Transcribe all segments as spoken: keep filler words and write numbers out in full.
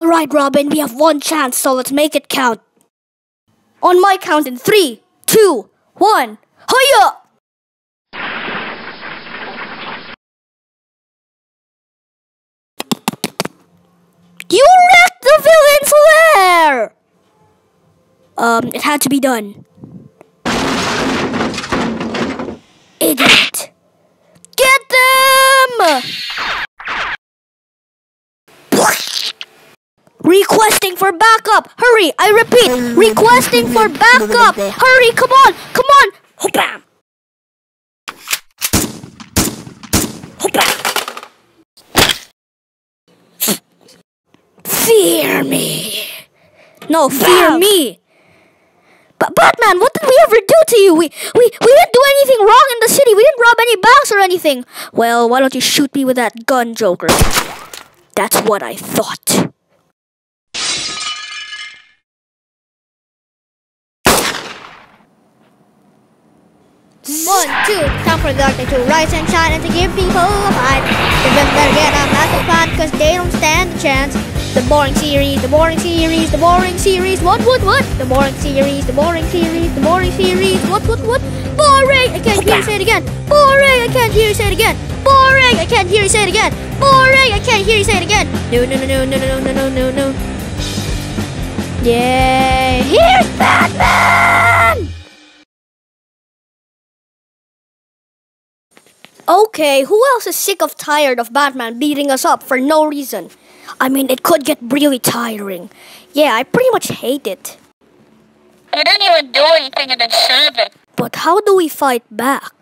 Alright, Robin, we have one chance, so let's make it count. On my count in three, two, one, hiya! You wrecked the villain's lair! Um, it had to be done. Idiot. Get them! Requesting for backup! Hurry! I repeat! Requesting for backup! Hurry! Come on! Come on! Bam! Fear me! No, fear me! But Batman, what did we ever do to you? We, we, we didn't do anything wrong in the city. We didn't rob any banks or anything. Well, why don't you shoot me with that gun, Joker? That's what I thought. One, two, time for the darkness to rise and shine and to give people a fight. Give them better get a master plan, cause they don't stand a chance. The boring series, the boring series, the boring series, what, what, what? The boring series, the boring series, the boring series, what, what, what? Boring! I can't hear you say it again. Boring! I can't hear you say it again. Boring! I can't hear you say it again. Boring! I can't hear you say it again. No, no, no, no, no, no, no, no, no. Yay! Here's Batman! Okay, who else is sick of tired of Batman beating us up for no reason? I mean, it could get really tiring. Yeah, I pretty much hate it. I didn't even do anything and deserve it. But how do we fight back?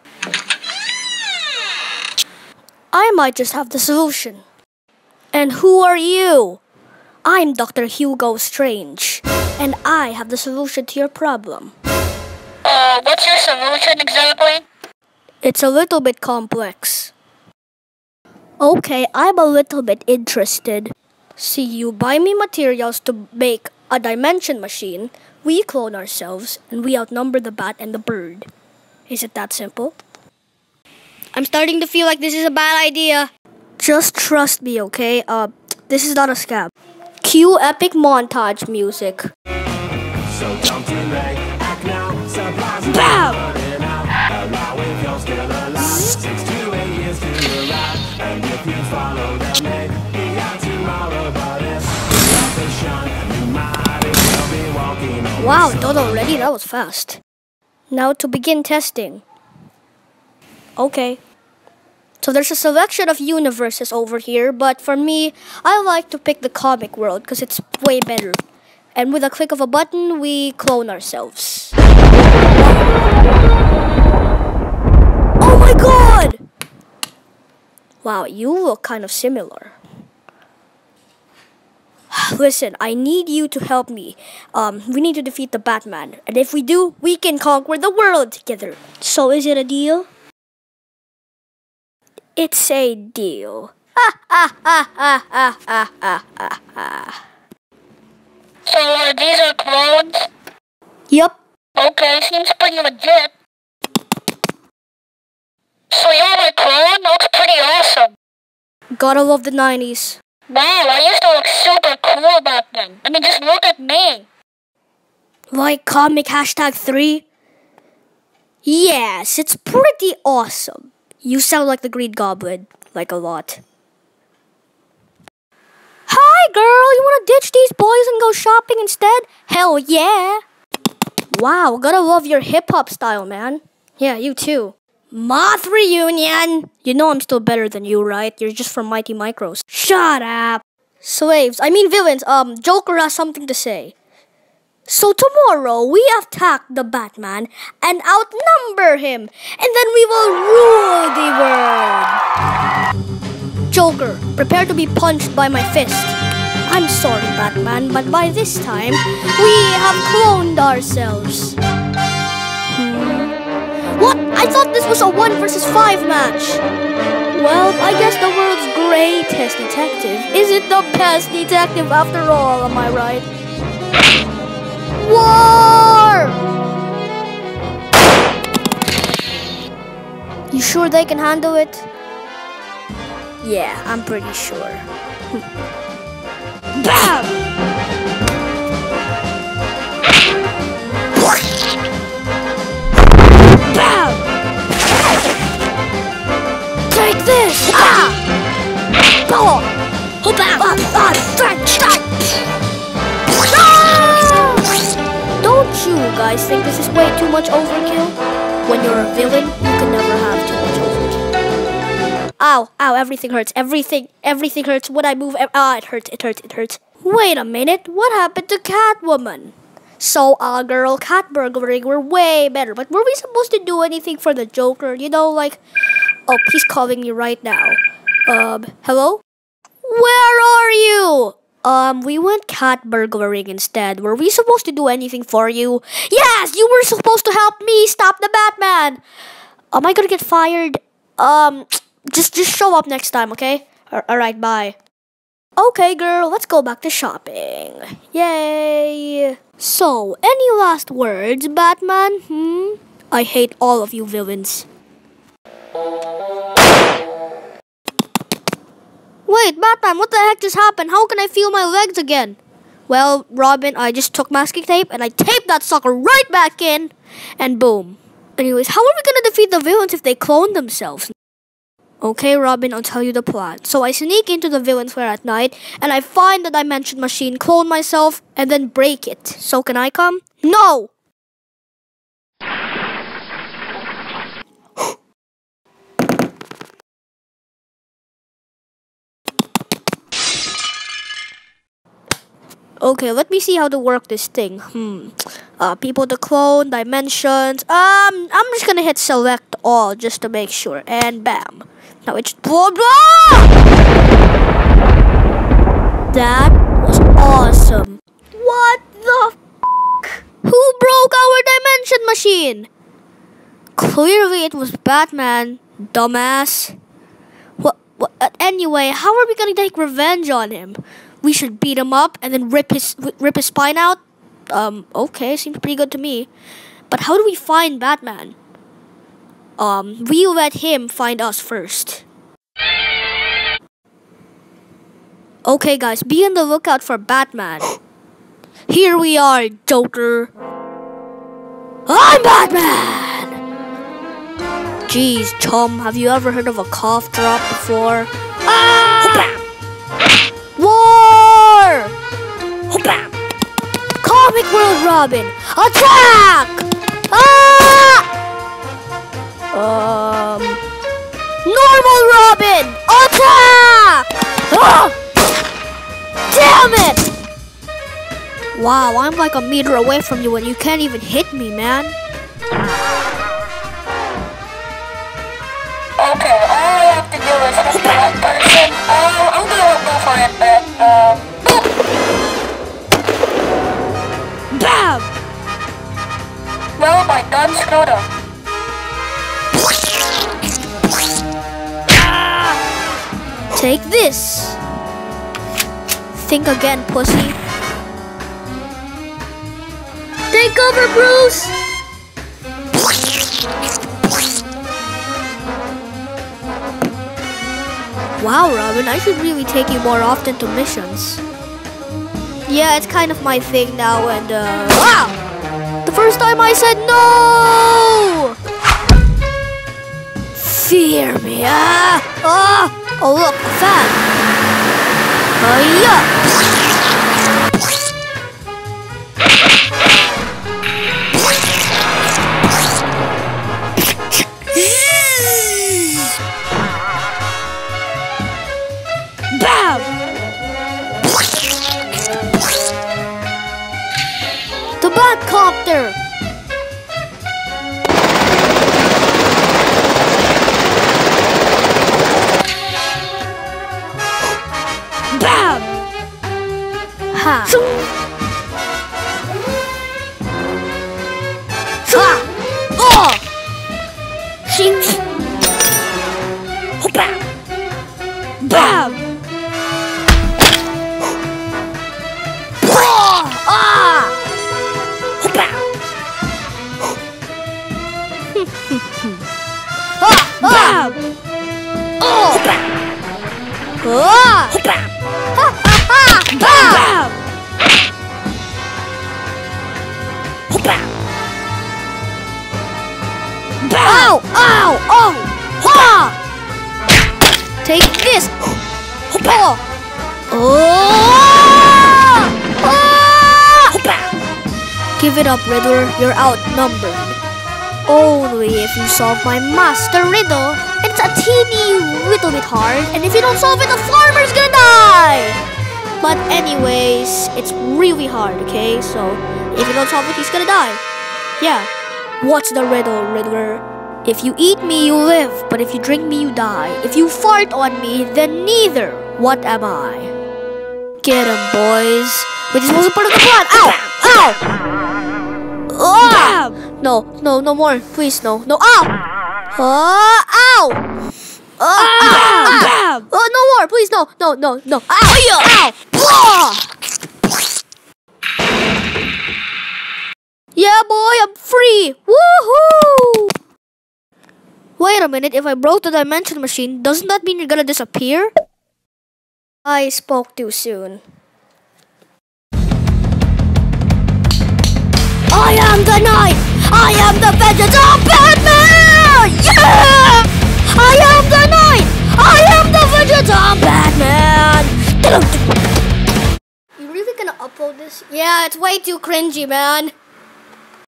I might just have the solution. And who are you? I'm Doctor Hugo Strange, and I have the solution to your problem. Uh, what's your solution exactly? It's a little bit complex. Okay, I'm a little bit interested. See, you buy me materials to make a dimension machine, we clone ourselves, and we outnumber the bat and the bird. Is it that simple? I'm starting to feel like this is a bad idea. Just trust me, okay? Uh, this is not a scam. Cue epic montage music. So don't delay, act now, surprise. Bam! Wow, done already? That was fast. Now to begin testing. Okay. So there's a selection of universes over here, but for me, I like to pick the comic world because it's way better. And with a click of a button, we clone ourselves. Oh my god! Wow, you look kind of similar. Listen, I need you to help me. Um, we need to defeat the Batman. And if we do, we can conquer the world together. So is it a deal? It's a deal. Ha ha ha ha ha ha ha ha ha. So uh, these are clones? Yup. Okay, seems pretty legit. So you're my clone? Looks pretty awesome. Gotta love the nineties. Wow, I used to look super cool back then. I mean, just look at me. Like comic hashtag three? Yes, it's pretty awesome. You sound like the Green Goblin, like a lot. Hi girl, you wanna ditch these boys and go shopping instead? Hell yeah! Wow, gotta love your hip-hop style, man. Yeah, you too. Moth reunion! You know I'm still better than you, right? You're just from Mighty Micros. Shut up! Slaves, I mean villains, um, Joker has something to say. So tomorrow, we attack the Batman and outnumber him. And then we will rule the world. Joker, prepare to be punched by my fist. I'm sorry, Batman, but by this time, we have cloned ourselves. What? I thought this was a one versus five match. Well, I guess the world's greatest detective isn't the best detective after all, am I right? War! You sure they can handle it? Yeah, I'm pretty sure. Bam! Bam! Take this! Ah! Oh! Oh, bam! Ah, ah, French! Ah! Don't you guys think this is way too much overkill? When you're a villain, you can never have too much overkill. Ow, ow, everything hurts. Everything, everything hurts. When I move, ah, it hurts, it hurts, it hurts. Wait a minute, what happened to Catwoman? So, uh, girl, cat burglaring were way better, but were we supposed to do anything for the Joker? You know, like, oh, he's calling me right now. Um, hello? Where are you? Um, we went cat burglaring instead. Were we supposed to do anything for you? Yes, you were supposed to help me stop the Batman. Am I gonna get fired? Um, just, just show up next time, okay? Alright, bye. Okay, girl, let's go back to shopping. Yay! So, any last words, Batman? Hmm? I hate all of you villains. Wait, Batman, what the heck just happened? How can I feel my legs again? Well, Robin, I just took masking tape and I taped that sucker right back in. And boom. Anyways, how are we gonna defeat the villains if they clone themselves? Okay, Robin, I'll tell you the plan. So I sneak into the villain's lair at night, and I find the dimension machine, clone myself, and then break it. So can I come? No! Okay, let me see how to work this thing. Hmm. Uh, people to clone, dimensions. Um, I'm just gonna hit select all just to make sure. And bam. Now it's blah blah! That was awesome. What the f***? Who broke our dimension machine? Clearly it was Batman, dumbass. What, what, uh, anyway, how are we gonna take revenge on him? We should beat him up and then rip his rip his spine out? Um, okay, seems pretty good to me. But how do we find Batman? Um, we let him find us first. Okay, guys, be on the lookout for Batman. Here we are, Joker. I'm Batman! Jeez, chum, have you ever heard of a cough drop before? Ah! War! Comic World Robin, attack! Ah! Um, Normal Robin, attack! Ah! Damn it! Wow, I'm like a meter away from you and you can't even hit me, man. Okay, all I have to do is hit the right person. Um, I'm gonna go for it, but, um... Bam! Well, my gun screwed up. Take this! Think again, pussy. Take cover, Bruce! Wow, Robin, I should really take you more often to missions. Yeah, it's kind of my thing now, and uh... wow! The first time I said no! Fear me, ah! Ah! Oh look, a fan! Hiya! Bam! The Batcopter! Bam! Ha! Ha! Oh! Shing! Bam! Bam! Bam! Oh! Ah! Ha ha ha! Bam! Give it up, Riddler. You're outnumbered. Only if you solve my master riddle. It's a teeny little bit hard, and if you don't solve it, the farmer's gonna die! But anyways, it's really hard, okay? So, if you don't solve it, he's gonna die. Yeah. What's the riddle, Riddler? If you eat me, you live, but if you drink me, you die. If you fart on me, then neither. What am I? Get him, boys. Wait, this wasn't part of the plan. Ow! Ow! Ah! No, no, no more. Please, no. No. Ow! Uh, ow! Uh, ow! Ow! Oh, no more. Please, no. No, no, no. Ow! Ow! Ow! Yeah, boy, I'm free. Woohoo! Wait a minute. If I broke the dimension machine, doesn't that mean you're gonna disappear? I spoke too soon. I am the knight! I am the vengeance of Batman! Yeah! I am the knight! I am the vengeance of Batman! You really gonna upload this? Yeah, it's way too cringy, man.